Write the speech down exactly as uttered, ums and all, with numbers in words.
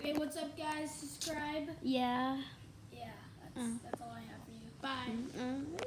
Hey, what's up, guys? Subscribe. Yeah. Yeah, that's, Mm. that's all I have for you. Bye. Mm.